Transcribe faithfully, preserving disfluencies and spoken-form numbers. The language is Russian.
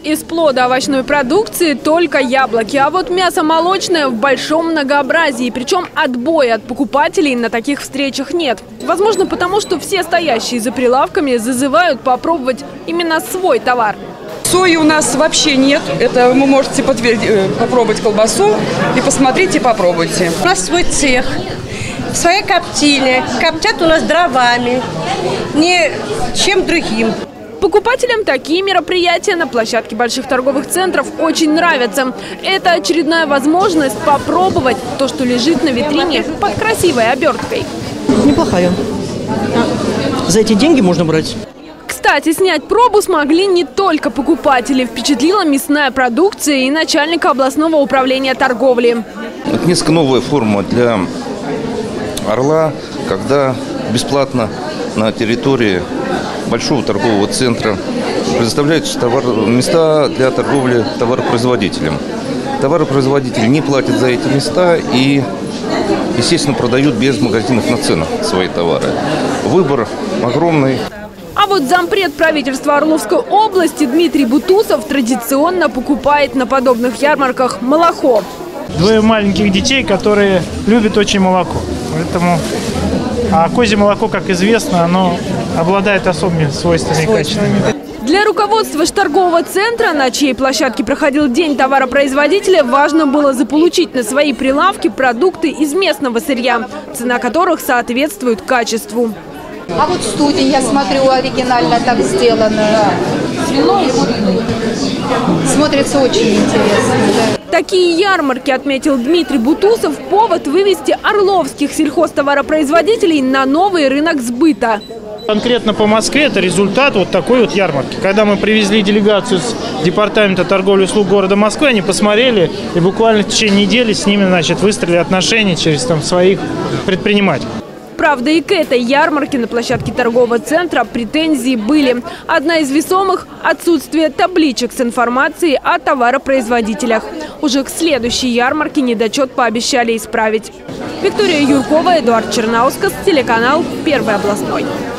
Из плода овощной продукции только яблоки, а вот мясо молочное в большом многообразии. Причем отбоя от покупателей на таких встречах нет. Возможно, потому что все стоящие за прилавками зазывают попробовать именно свой товар. Сои у нас вообще нет. Это вы можете подтвердить, попробовать колбасу и посмотрите, попробуйте. У нас свой цех, своя коптильня. Коптят у нас дровами, не чем другим. Покупателям такие мероприятия на площадке больших торговых центров очень нравятся. Это очередная возможность попробовать то, что лежит на витрине под красивой оберткой. Неплохая. За эти деньги можно брать. Кстати, снять пробу смогли не только покупатели. Впечатлила мясная продукция и начальника областного управления торговли. Это несколько новая форма для «Орла», когда бесплатно на территории большого торгового центра предоставляются товар, места для торговли товаропроизводителям. Товаропроизводители не платят за эти места и, естественно, продают без магазинных наценок свои товары. Выбор огромный. А вот зампред правительства Орловской области Дмитрий Бутусов традиционно покупает на подобных ярмарках молоко. Двое маленьких детей, которые любят очень молоко. Поэтому, а козье молоко, как известно, оно обладает особыми свойствами и качествами. Для руководства торгового центра, на чьей площадке проходил день товаропроизводителя, важно было заполучить на свои прилавки продукты из местного сырья, цена которых соответствует качеству. А вот студень, я смотрю, оригинально так сделано. Смотрится очень интересно. Такие ярмарки, отметил Дмитрий Бутусов, повод вывести орловских сельхозтоваропроизводителей на новый рынок сбыта. Конкретно по Москве это результат вот такой вот ярмарки. Когда мы привезли делегацию с департамента торговли и услуг города Москвы, они посмотрели и буквально в течение недели с ними, значит, выстроили отношения через там своих предпринимателей. Правда, и к этой ярмарке на площадке торгового центра претензии были. Одна из весомых – отсутствие табличек с информацией о товаропроизводителях. Уже к следующей ярмарке недочет пообещали исправить. Виктория Юркова, Эдуард Чернаускас, телеканал «Первый областной».